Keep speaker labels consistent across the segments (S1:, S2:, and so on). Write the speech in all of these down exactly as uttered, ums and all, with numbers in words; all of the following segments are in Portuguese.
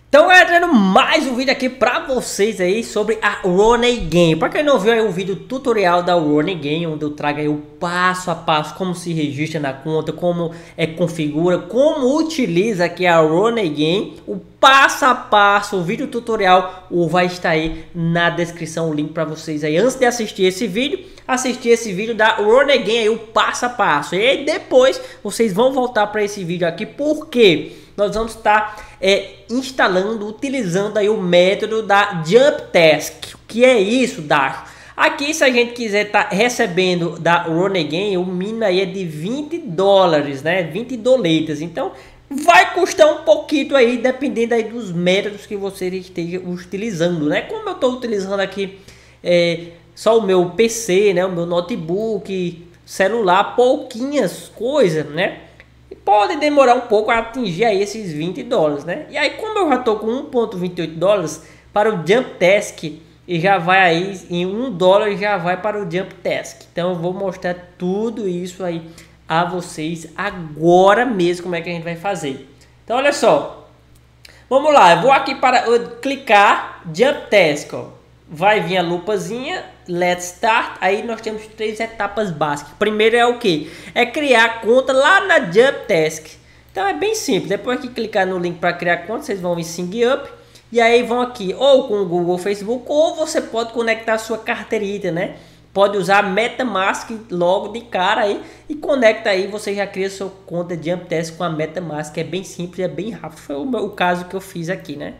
S1: Então, galera, trazendo mais um vídeo aqui pra vocês aí sobre a Rooney Game. Pra quem não viu aí o vídeo tutorial da Rooney Game, onde eu trago aí o passo a passo, como se registra na conta, como é configura, como utiliza aqui a Rooney Game, o passo a passo, o vídeo tutorial, o vai estar aí na descrição, o link pra vocês aí. Antes de assistir esse vídeo, assistir esse vídeo da Rooney Game aí, o passo a passo. E aí depois vocês vão voltar para esse vídeo aqui, porque nós vamos estar é, instalando, utilizando aí o método da Jump Task. O que é isso, Dacho? Aqui, se a gente quiser estar tá recebendo da Rooney Game, o mínimo aí é de vinte dólares, né? vinte doletas. Então, vai custar um pouquinho aí, dependendo aí dos métodos que você esteja utilizando, né? Como eu estou utilizando aqui é, só o meu P C, né? O meu notebook, celular, pouquinhas coisas, né? Pode demorar um pouco a atingir aí esses vinte dólares, né? E aí, como eu já tô com um ponto vinte e oito dólares para o Jump Task, e já vai aí em um dólar, já vai para o Jump Task. Então eu vou mostrar tudo isso aí a vocês agora mesmo, como é que a gente vai fazer. Então olha só, vamos lá, eu vou aqui para eu clicar Jump Task, ó. Vai vir a lupazinha, Let's Start. Aí nós temos três etapas básicas. Primeiro é o que? É criar conta lá na Jump Task. Então é bem simples. Depois que clicar no link para criar conta, vocês vão em Sign Up. E aí vão aqui ou com o Google, Facebook, ou você pode conectar a sua carteirita, né? Pode usar MetaMask logo de cara aí e conecta aí, você já cria sua conta Jump Task com a MetaMask. É bem simples, é bem rápido. Foi o, meu, o caso que eu fiz aqui, né?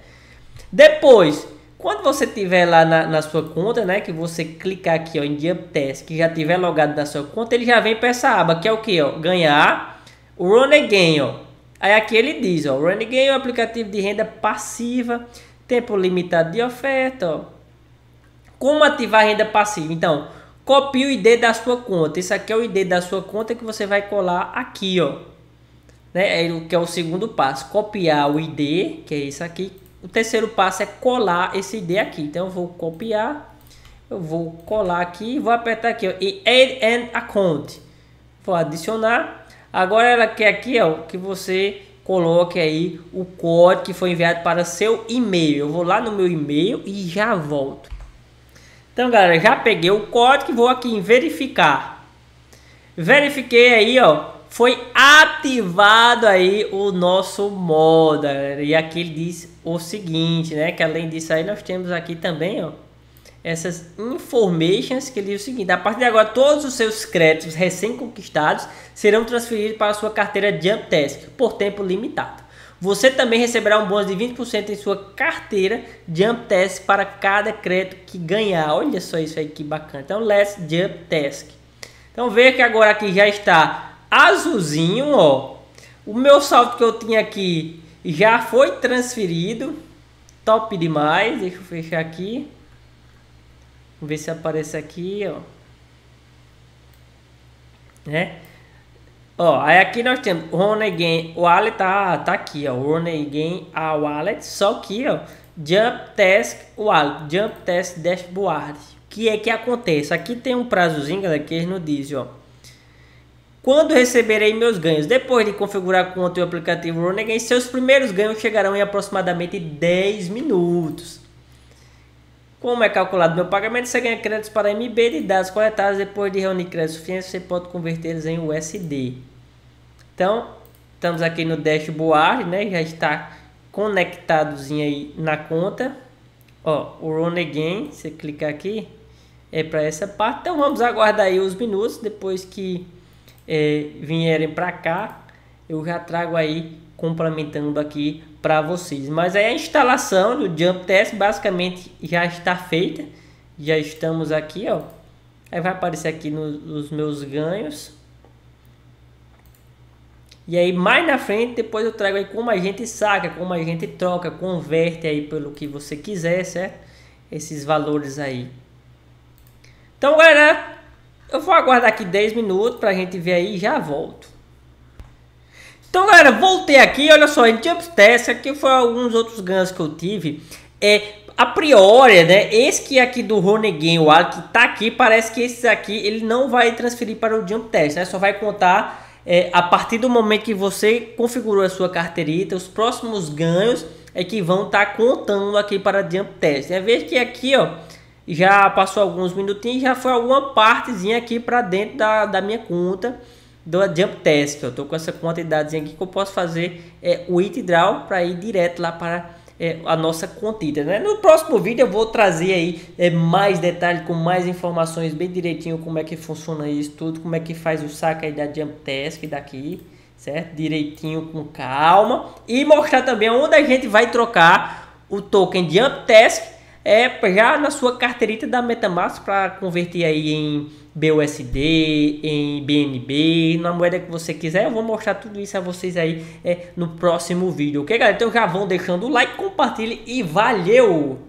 S1: Depois, quando você tiver lá na, na sua conta, né, que você clicar aqui, ó, em Jump Task, que já tiver logado na sua conta, ele já vem para essa aba, que é o que, ó, ganhar o Rooney Game, ó. Aí aqui ele diz, ó, Rooney Game é um aplicativo de renda passiva, tempo limitado de oferta, ó. Como ativar a renda passiva? Então, copie o I D da sua conta. Isso aqui é o I D da sua conta que você vai colar aqui, ó, né, é, que é o segundo passo, copiar o I D, que é isso aqui. O terceiro passo é colar esse I D aqui. Então eu vou copiar, eu vou colar aqui, vou apertar aqui, ó, e Add an Account. Vou adicionar. Agora ela quer aqui, ó, que você coloque aí o código que foi enviado para seu e-mail. Eu vou lá no meu e-mail e já volto. Então, galera, já peguei o código e vou aqui em verificar. Verifiquei aí, ó. Foi ativado aí o nosso modo, galera. E aqui ele diz o seguinte, né? Que além disso aí nós temos aqui também, ó, essas informations que ele diz o seguinte: a partir de agora todos os seus créditos recém-conquistados serão transferidos para a sua carteira Jump Task por tempo limitado. Você também receberá um bônus de vinte por cento em sua carteira Jump Task para cada crédito que ganhar. Olha só isso aí que bacana. Então, Let's Jump Task. Então, veja que agora aqui já está azulzinho, ó. O meu saldo que eu tinha aqui já foi transferido. Top demais. Deixa eu fechar aqui. Vamos ver se aparece aqui, ó. Né? Ó, aí aqui nós temos Rooney Game Wallet, tá, tá aqui, ó. Rooney Game a Wallet. Só que, ó, Jump Task Wallet, Jump Task Dashboard. O que é que acontece? Aqui tem um prazozinho, galera, que eles não dizem, ó. Quando receberei meus ganhos? Depois de configurar a conta e o aplicativo Rooney Game, seus primeiros ganhos chegarão em aproximadamente dez minutos. Como é calculado meu pagamento? Você ganha créditos para M B de dados coletados. Depois de reunir créditos suficientes, você pode convertê-los em U S D. Então, estamos aqui no dashboard, né? Já está conectadozinho aí na conta. Ó, o Rooney Game, você clicar aqui, é para essa parte. Então, vamos aguardar aí os minutos. Depois que É, vierem para cá, eu já trago aí complementando aqui para vocês. Mas aí a instalação do Jump Task basicamente já está feita. Já estamos aqui, ó. Aí vai aparecer aqui nos, nos meus ganhos. E aí mais na frente depois eu trago aí como a gente saca, como a gente troca, converte aí pelo que você quiser, certo? Esses valores aí. Então, galera, eu vou aguardar aqui dez minutos para a gente ver aí e já volto. Então, galera, voltei aqui. Olha só, em Jump Task, aqui foi alguns outros ganhos que eu tive. É, a priori, né, esse que aqui do Rooney Game Wallet que tá aqui, parece que esse aqui ele não vai transferir para o Jump Task, né? Só vai contar é, a partir do momento que você configurou a sua carteirita, os próximos ganhos é que vão estar tá contando aqui para Jump Test. É ver que aqui, ó, já passou alguns minutinhos, já foi alguma partezinha aqui para dentro da, da minha conta do Jump Test. Eu tô com essa quantidade aqui que eu posso fazer é, o withdraw para ir direto lá para é, a nossa contita, né? No próximo vídeo eu vou trazer aí é, mais detalhes, com mais informações bem direitinho como é que funciona isso tudo, como é que faz o saque aí da Jump Test daqui, certo? Direitinho, com calma, e mostrar também onde a gente vai trocar o token Jump Test é já na sua carteirita da MetaMask para converter aí em B U S D, em B N B, na moeda que você quiser. Eu vou mostrar tudo isso a vocês aí é, no próximo vídeo, ok, galera? Então já vão deixando o like, compartilhe e valeu!